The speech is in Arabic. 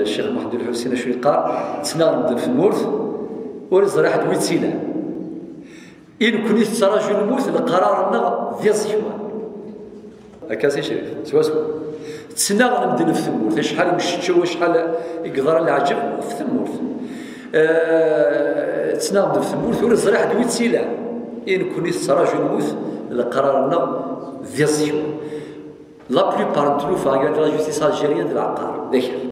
الشيخ محمد الحسين شوي قال تناغ في المورث ورزق حد ويتسينا إن كنت تراجع الموت القرار النغ ذي الصحوان هكا سي شريف سوا تسناغ نبدل في المورث شحال مشتشو وشحال يقدر العجب في المورث تسناغ نبدل في المورث ورزق حد ويتسينا إن كنت تراجع الموت القرار النغ ذي الصحوان لا بلوبار نتلوفا كاع لا جوستيس الجيريان د العقار داير